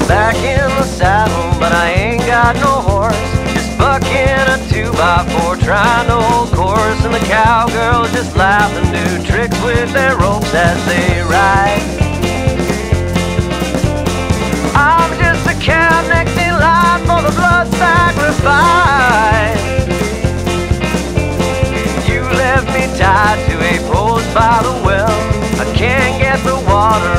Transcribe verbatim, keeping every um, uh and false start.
back in the saddle, but I ain't got no horse. Just bucking a two by four, trying to hold course, and the cowgirls just laugh and do tricks with their ropes as they ride. I'm just a cow next in line for the blood sacrifice. You left me tied to a post by the well. I can't get the water